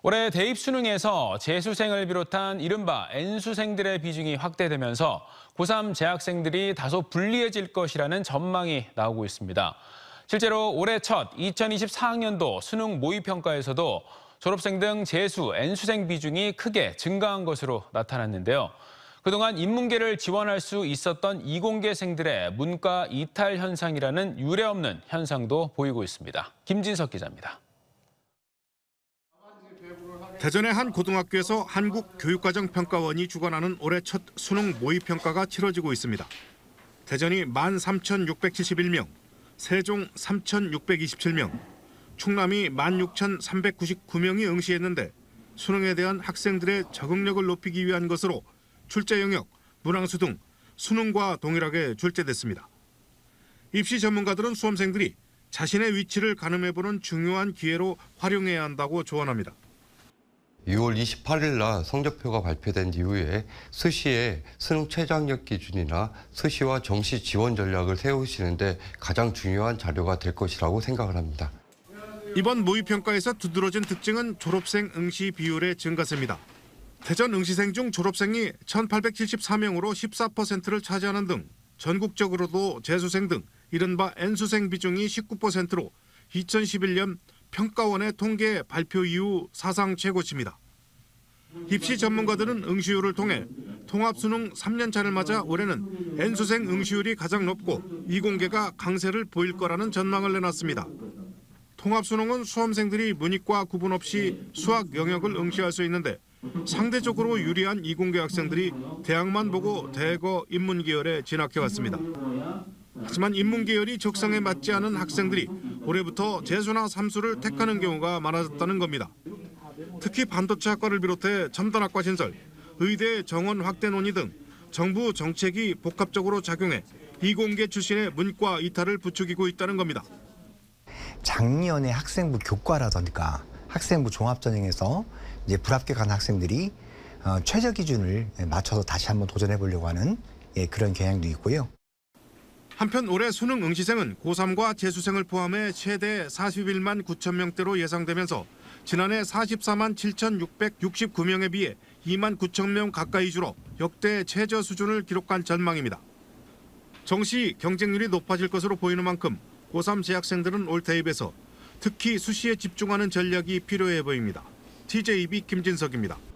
올해 대입 수능에서 재수생을 비롯한 이른바 N수생들의 비중이 확대되면서 고3 재학생들이 다소 불리해질 것이라는 전망이 나오고 있습니다. 실제로 올해 첫 2024학년도 수능 모의평가에서도 졸업생 등 재수, N수생 비중이 크게 증가한 것으로 나타났는데요. 그동안 인문계를 지원할 수 있었던 이공계생들의 문과 이탈 현상이라는 유례없는 현상도 보이고 있습니다. 김진석 기자입니다. 대전의 한 고등학교에서 한국교육과정평가원이 주관하는 올해 첫 수능 모의평가가 치러지고 있습니다. 대전이 13,671명, 세종 3,627명, 충남이 16,399명이 응시했는데 수능에 대한 학생들의 적응력을 높이기 위한 것으로 출제 영역, 문항수 등 수능과 동일하게 출제됐습니다. 입시 전문가들은 수험생들이 자신의 위치를 가늠해보는 중요한 기회로 활용해야 한다고 조언합니다. 6월 28일 날 성적표가 발표된 이후에 수시에 수능 최저학력 기준이나 수시와 정시 지원 전략을 세우시는데 가장 중요한 자료가 될 것이라고 생각을 합니다. 이번 모의평가에서 두드러진 특징은 졸업생 응시 비율의 증가세입니다. 대전 응시생 중 졸업생이 1,874명으로 14%를 차지하는 등 전국적으로도 재수생 등 이른바 N수생 비중이 19%로 2011년 평가원의 통계 발표 이후 사상 최고치입니다. 입시 전문가들은 응시율을 통해 통합수능 3년차를 맞아 올해는 N수생 응시율이 가장 높고 이공계가 강세를 보일 거라는 전망을 내놨습니다. 통합수능은 수험생들이 문이과 구분 없이 수학 영역을 응시할 수 있는데 상대적으로 유리한 이공계 학생들이 대학만 보고 대거 인문계열에 진학해왔습니다. 하지만 인문계열이 적성에 맞지 않은 학생들이 올해부터 재수나 삼수를 택하는 경우가 많아졌다는 겁니다. 특히 반도체학과를 비롯해 첨단학과 신설, 의대 정원 확대 논의 등 정부 정책이 복합적으로 작용해 이공계 출신의 문과 이탈을 부추기고 있다는 겁니다. 작년에 학생부 교과라든가 학생부 종합전형에서 이제 불합격한 학생들이 최저 기준을 맞춰서 다시 한번 도전해 보려고 하는 그런 경향도 있고요. 한편 올해 수능 응시생은 고3과 재수생을 포함해 최대 41만 9천 명대로 예상되면서 지난해 44만 7,669명에 비해 2만 9천 명 가까이 줄어 역대 최저 수준을 기록한 전망입니다. 정시 경쟁률이 높아질 것으로 보이는 만큼 고3 재학생들은 올 대입에서 특히 수시에 집중하는 전략이 필요해 보입니다. TJB 김진석입니다.